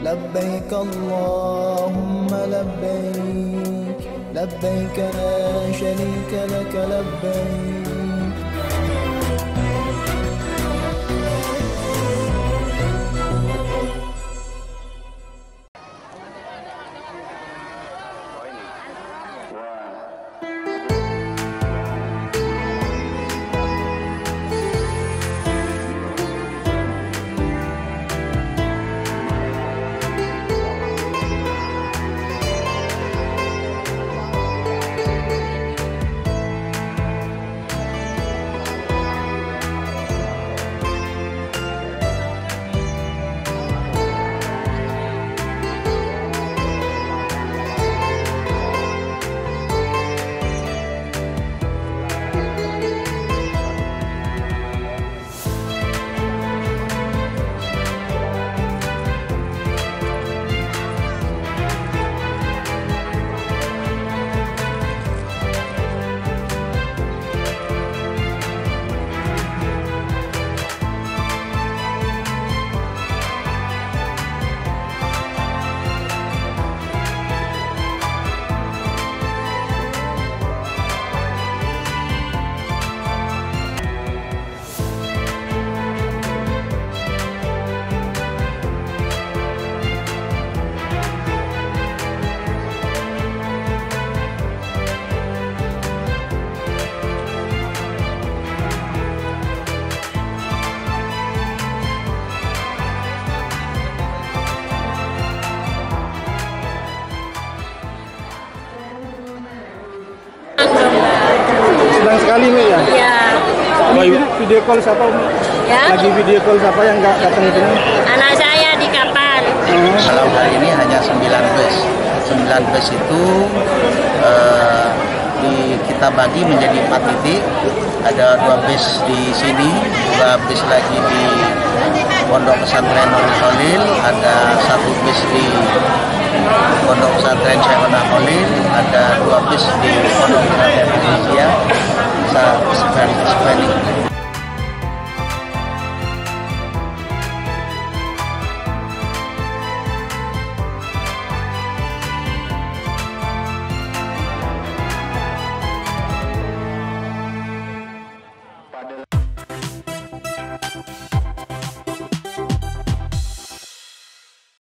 لبيك اللهم لبيك لبيك لا شريك لك لبيك. Senang sekali Umi ya? Iya. Video call siapa Umi? Ya? Lagi video call siapa yang nggak datang itu? Anak saya di kapal. Dalam hal ini hanya 9 bus. 9 bus itu kita bagi menjadi 4 titik. Ada 2 bus di sini, 2 bus lagi di Pondok Pesantren Nurul Khalil, ada 1 bus di Pondok Pesantren Syekhona Khalil, ada 2 bus di Pondok Pesantren Indonesia.